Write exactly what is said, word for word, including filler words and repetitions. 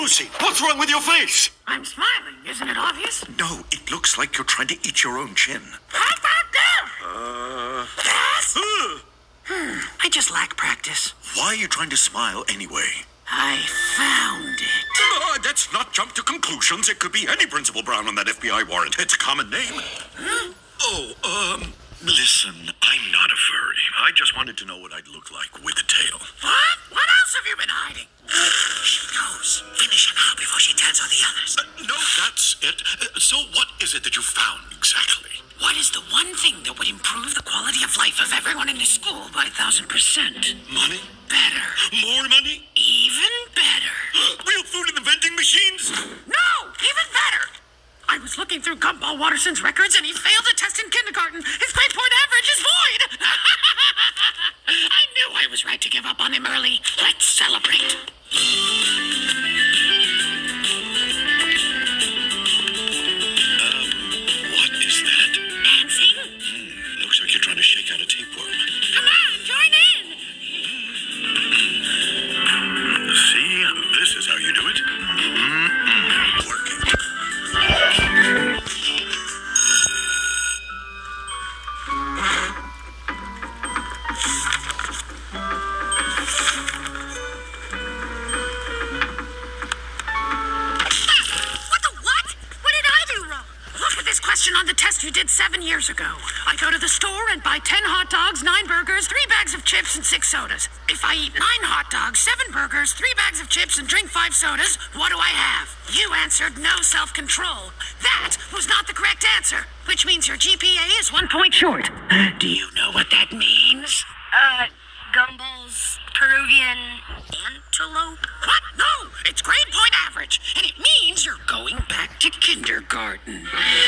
Lucy, what's wrong with your face? I'm smiling, isn't it obvious? No, it looks like you're trying to eat your own chin. How about that? Uh... Yes? uh, Hmm, I just lack practice. Why are you trying to smile anyway? I found it. Uh, let's not jump to conclusions. It could be any Principal Brown on that F B I warrant. It's a common name. Huh? Oh, um... Listen, I'm not a furry. I just wanted to know what I'd look like with a tail. What? What else have you been hiding? She knows. Finish her now before she tells all the others. Uh, no, that's it. Uh, so what is it that you found exactly? What is the one thing that would improve the quality of life of everyone in the school by a thousand percent? Money? Better. More money? Even better. Real food in the vending machines? No! Even better! I was looking through Gumball Watterson's records and he failed a test in kindergarten. His grade point average is void! I knew I was right to give up on him early. Let's celebrate. Um, what is that? Dancing? Hmm, looks like you're trying to shake out a tapeworm. Come on, join in! See, this is how you do it. Mm-mm. Working. On the test you did seven years ago. I go to the store and buy ten hot dogs, nine burgers, three bags of chips, and six sodas. If I eat nine hot dogs, seven burgers, three bags of chips, and drink five sodas, what do I have? You answered no self-control. That was not the correct answer, which means your G P A is one point short. Do you know what that means? Uh, Gumball's Peruvian antelope? What? No, it's grade point average, and it means you're going back to kindergarten.